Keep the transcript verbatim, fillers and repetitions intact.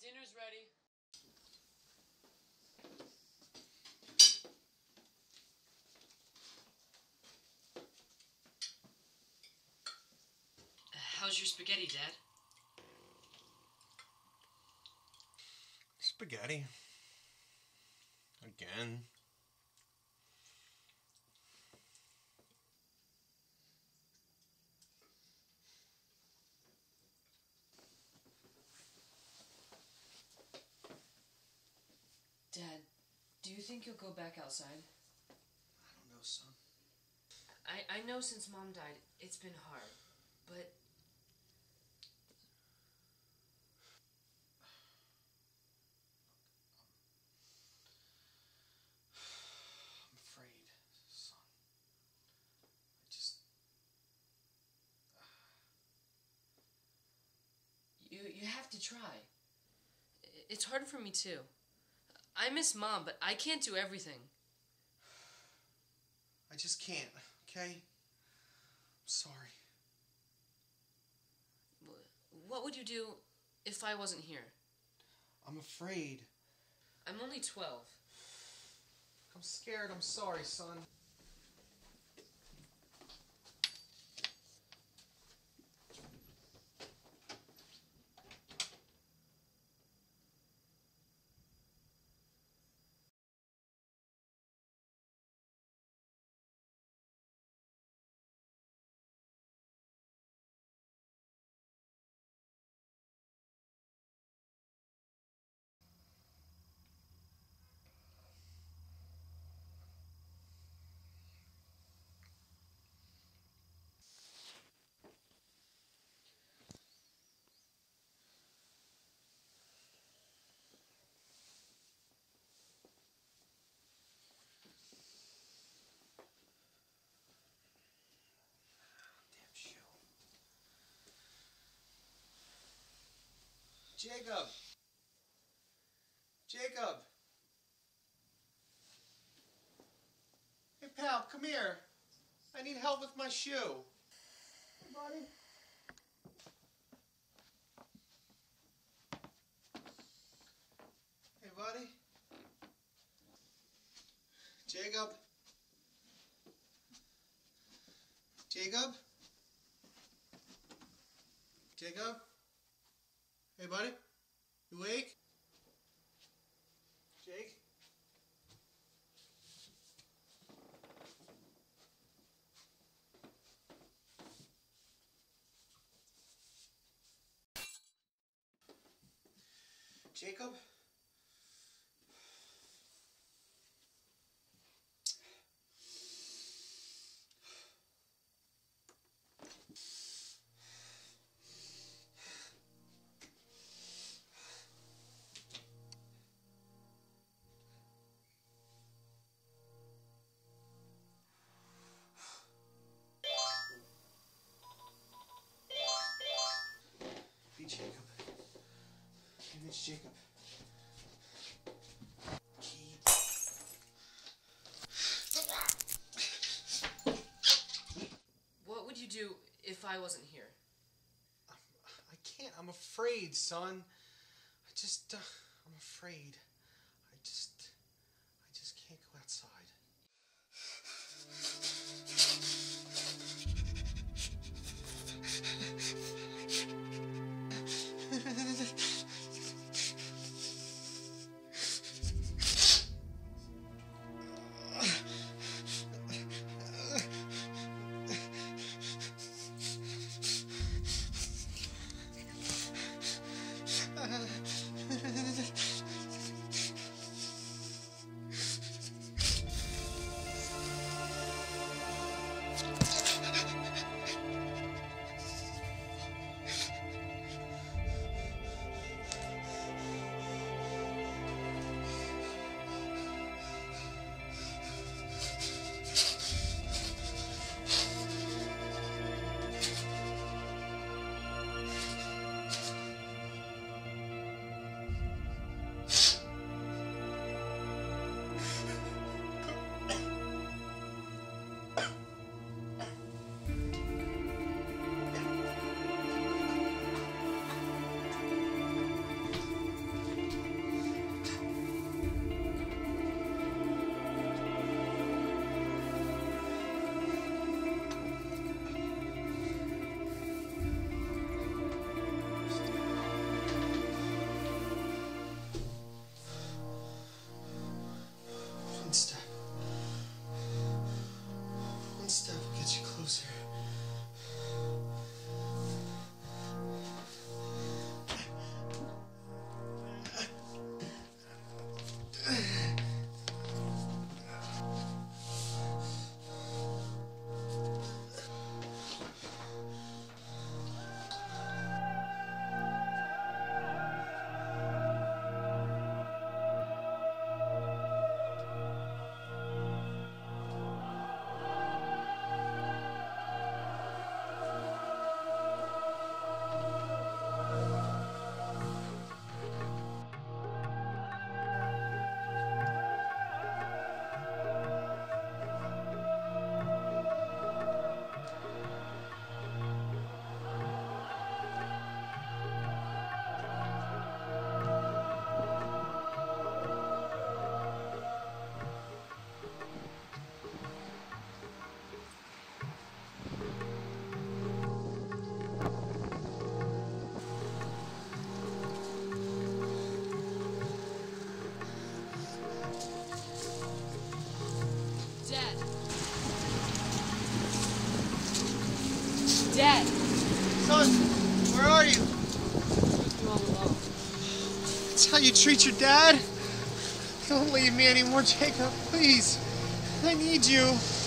Dinner's ready. How's your spaghetti, Dad? Spaghetti. Again. Dad, do you think you'll go back outside? I don't know, son. I, I know since Mom died, it's been hard, but... I'm afraid, son. I just... You, you have to try. It's hard for me, too. I miss Mom, but I can't do everything. I just can't, okay? I'm sorry. What would you do if I wasn't here? I'm afraid. I'm only twelve. I'm scared. I'm sorry, son. Jacob! Jacob! Hey, pal, come here. I need help with my shoe. Hey, buddy. Hey, buddy. Jacob? Jacob? Jacob? Hey, buddy? You awake? Jake? Jacob? Be Jacob. Maybe it's Jacob. Keep. What would you do if I wasn't here? I'm, I can't. I'm afraid, son. I just, uh, I'm afraid. I just, I just can't go outside. That's how you treat your dad? Don't leave me anymore, Jacob. Please. I need you.